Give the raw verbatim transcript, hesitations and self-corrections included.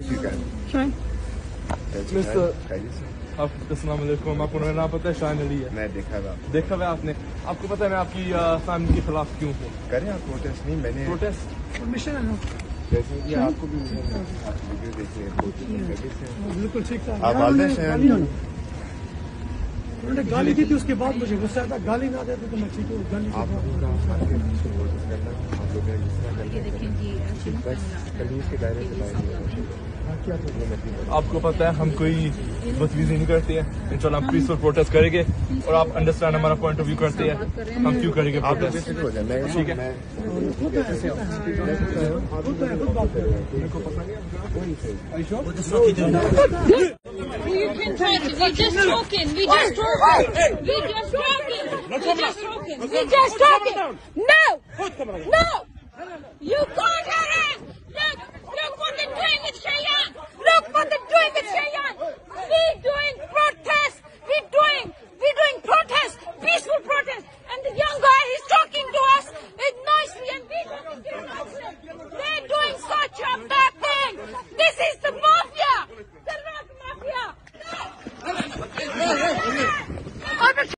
अस्सलाम वालेकुम। आपको मेरा नाम पता है? शान अली है। मैं देखा था। देखा हुआ आपने? आपको पता है मैं आपकी फैमिली के खिलाफ क्यों हूँ? करें आप प्रोटेस्ट? नहीं, मैंने प्रोटेस्ट परमिशन है ना, जैसे कि आपको भी आप वीडियो देखिए, बिल्कुल ठीक था। आप बालदेश हैं? उन्होंने गाली दी थी, उसके बाद मुझे गुस्सा था। गाली ना देते तो मैं ठीक हूँ। गाली आप लोगों का करना, आप लोग कलीज के दायरे से बाहर क्या आपको पता है हम कोई बदतमीजी नहीं करते हैं। इंशाल्लाह हम पीसफुल प्रोटेस्ट करेंगे और आप अंडरस्टैंड हमारा पॉइंट ऑफ व्यू करते हैं। हम क्यों करेंगे प्रोटेस्ट? ठीक है, You can try to. We just talking. We just talking. We just talking. We just talking. We just talking. No. No. You can't.